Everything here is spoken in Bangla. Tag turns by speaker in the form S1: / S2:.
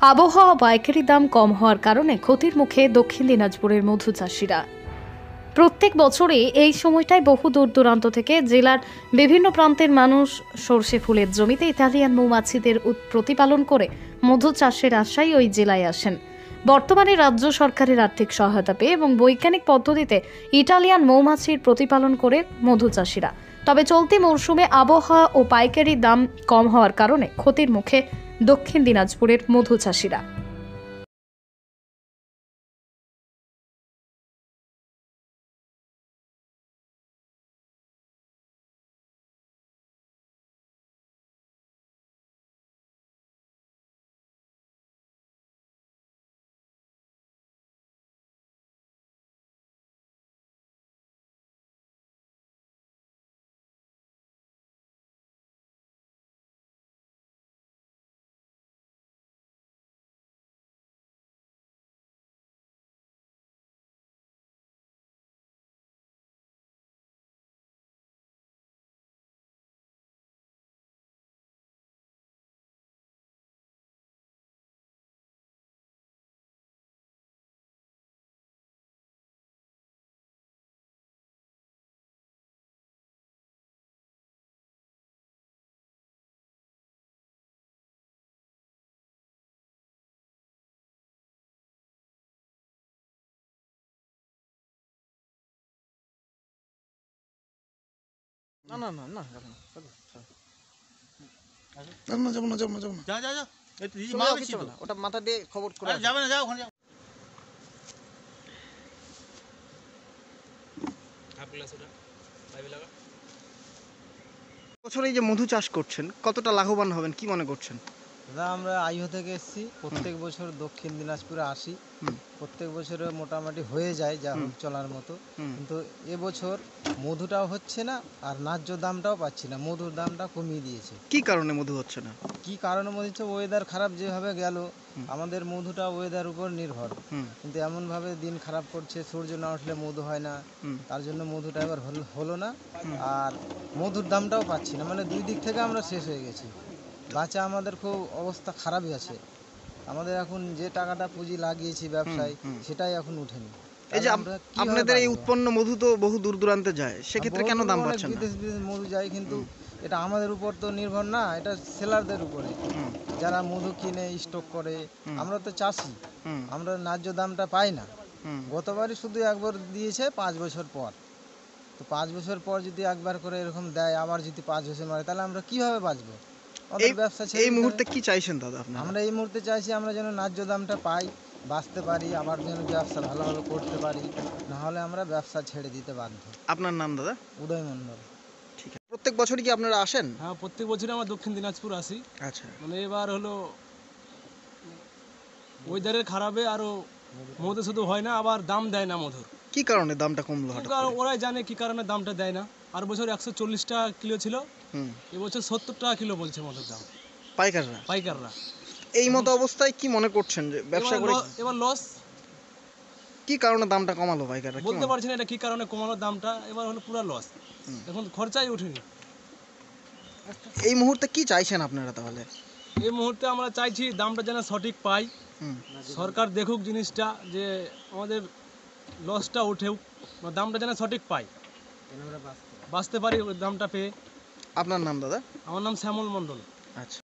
S1: আবহাওয়া পাইকারি দাম কম হওয়ার কারণে ক্ষতির মুখে দক্ষিণ দিনাজপুরের মধু চাষিরা। প্রত্যেক বছরই এই সময়টায় বহু দূর দূরান্ত থেকে জেলার বিভিন্ন প্রান্তের মানুষ সরষে ফুলের জমিতে ইতালিয়ান মৌমাছিদের প্রতিপালন করে মধু চাষের আশায় ওই জেলায় আসেন। বর্তমানে রাজ্য সরকারের আর্থিক সহায়তা পেয়ে এবং বৈজ্ঞানিক পদ্ধতিতে ইটালিয়ান মৌমাছির প্রতিপালন করে মধু চাষিরা। তবে চলতি মরশুমে আবহাওয়া ও পাইকারি দাম কম হওয়ার কারণে ক্ষতির মুখে দক্ষিণ দিনাজপুরের মধু চাষিরা।
S2: না না না না যাবো না যাবো না যাবো না যাবো না যাবো না যা যা যা ওটা মাথা দিয়ে খবর করে যাবে না যাও ওখানে যাও বছর এই যে মধু চাষ করছেন কতটা লাভবান হবেন কি মনে করছেন?
S3: দাদা আমরা আইহো থেকে এসেছি, প্রত্যেক বছর দক্ষিণ দিনাজপুরে আসি, প্রত্যেক বছরে মোটামুটি হয়ে যায় যা হোক চলার মতো, কিন্তু এবছর মধুটাও হচ্ছে না আর ন্যায্য দামটাও পাচ্ছি না, মধুর দামটা কমিয়ে দিয়েছে।
S2: কি কারণে মধু হচ্ছে না?
S3: কি কারণে মনে হচ্ছে ওয়েদার খারাপ যেভাবে গেল, আমাদের মধুটা ওয়েদার উপর নির্ভর, কিন্তু এমনভাবে দিন খারাপ করছে, সূর্য না উঠলে মধু হয় না, তার জন্য মধুটা এবার হলো না আর মধুর দামটাও পাচ্ছি না, মানে দুই দিক থেকে আমরা শেষ হয়ে গেছি। বাচ্চা আমাদের খুব অবস্থা খারাপই আছে, আমাদের এখন যে টাকাটা পুঁজি লাগিয়েছি ব্যবসায় সেটাই এখন উঠেনি।
S2: এই যে আপনাদের এই উৎপন্ন মধু তো বহু দূর দূরান্তে যায়, সেক্ষেত্রে কেন দাম পাচ্ছেন না?
S3: বিদেশ মধু যায়, কিন্তু এটা আমাদের উপর তো নির্ভর না, এটা সেলারদের উপরে, যারা মধু কিনে স্টক করে। আমরা তো চাষি, আমরা ন্যায্য দামটা পাই না। গতবারই শুধু একবার দিয়েছে 5 বছর পর, তো 5 বছর পর যদি একবার করে এরকম দেয়, আবার যদি 5 বছর মারে, তাহলে আমরা কিভাবে বাঁচবো?
S2: এই মুহূর্তে কি চাইছেন দাদা আপনারা?
S3: আমরা এই মুহূর্তে চাইছি আমরা যেন ন্যায্য দামটা পাই, বাঁচতে পারি, আবার যেন ব্যবসা ভালো ভালো করতে পারি, না হলে আমরা ব্যবসা ছেড়ে দিতে বাধ্য।
S2: আপনার নাম দাদা?
S3: উদয় মণ্ডল।
S2: ঠিক আছে, প্রত্যেক বছরই কি আপনারা আসেন?
S4: হ্যাঁ, প্রত্যেক বছরই আমরা দক্ষিণ দিনাজপুর আসি।
S2: আচ্ছা,
S4: মানে এবার হলো ওয়েদারের খারাপে আরো মধু শুধু হয় না, আবার দাম দেয় না মধুর।
S2: কি কারণে দামটা কমলো হঠাৎ করে?
S4: ওরাই জানে কি কারণে দামটা দেয় না। আর বছর 140 টাকা কিলো ছিল, এবছর 70 টাকা কিলো বলছে মধুর দাম পাইকাররা।
S2: এই মতো অবস্থায় কি মনে করছেন যে ব্যবসা করে
S4: এবার লস?
S2: কি কারণে দামটা কমালো পাইকাররা
S4: বলতে পারছি না এটা কি কারণে কমালো দামটা, এবার হলো পুরো লস, এখন খরচাই ওঠেনি।
S2: এই মুহূর্তে কি চাইছেন আপনারা তাহলে?
S4: এই মুহূর্তে আমরা চাইছি দামটা যেন সঠিক পাই, সরকার দেখুক জিনিসটা, যে আমাদের লসটা উঠেও দামটা যেন সঠিক পাই, বাঁচতে পারি ওই দামটা পেয়ে।
S2: আপনার নাম দাদা?
S4: আমার নাম শ্যামল মণ্ডল।
S2: আচ্ছা।